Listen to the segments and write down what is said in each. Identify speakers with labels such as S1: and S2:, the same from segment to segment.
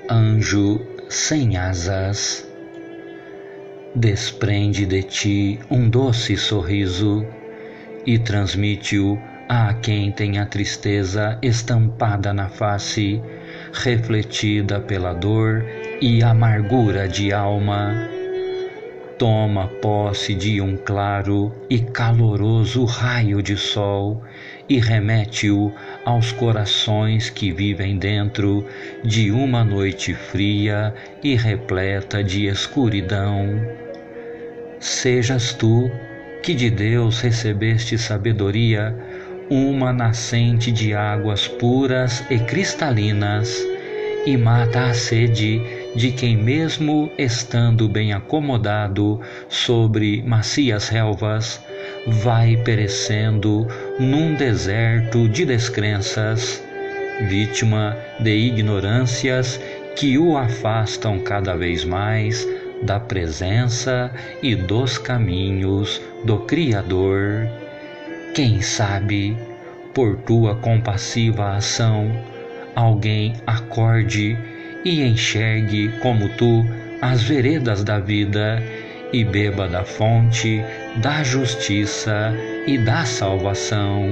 S1: Anjo sem asas, desprende de ti um doce sorriso e transmite-o a quem tem a tristeza estampada na face, refletida pela dor e amargura de alma. Toma posse de um claro e caloroso raio de sol e remete-o aos corações que vivem dentro de uma noite fria e repleta de escuridão. Sejas tu, que de Deus recebeste sabedoria, uma nascente de águas puras e cristalinas, e mata a sede de quem, mesmo estando bem acomodado sobre macias relvas, vai perecendo num deserto de descrenças, vítima de ignorâncias que o afastam cada vez mais da presença e dos caminhos do Criador. Quem sabe, por tua compassiva ação, alguém acorde e enxergue como tu as veredas da vida e beba da fonte da justiça e da salvação.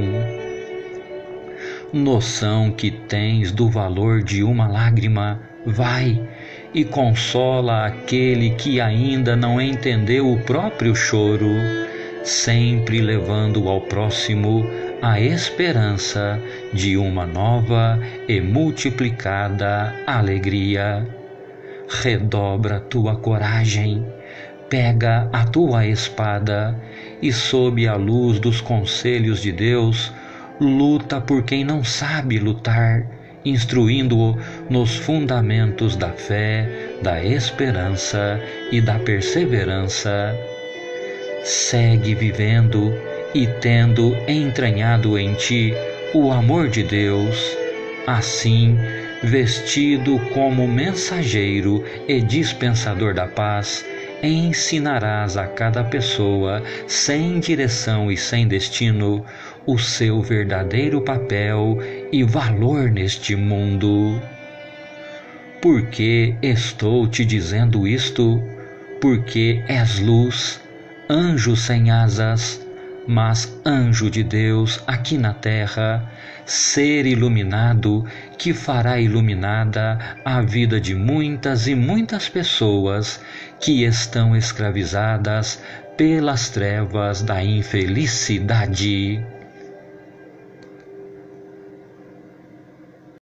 S1: Noção que tens do valor de uma lágrima, vai e consola aquele que ainda não entendeu o próprio choro, sempre levando ao próximo a esperança de uma nova e multiplicada alegria. Redobra tua coragem, pega a tua espada e, sob a luz dos conselhos de Deus, luta por quem não sabe lutar, instruindo-o nos fundamentos da fé, da esperança e da perseverança. Segue vivendo e tendo entranhado em ti o amor de Deus, assim, vestido como mensageiro e dispensador da paz, ensinarás a cada pessoa, sem direção e sem destino, o seu verdadeiro papel e valor neste mundo. Por que estou te dizendo isto? Porque és luz, anjo sem asas, mas anjo de Deus aqui na terra, ser iluminado que fará iluminada a vida de muitas e muitas pessoas que estão escravizadas pelas trevas da infelicidade.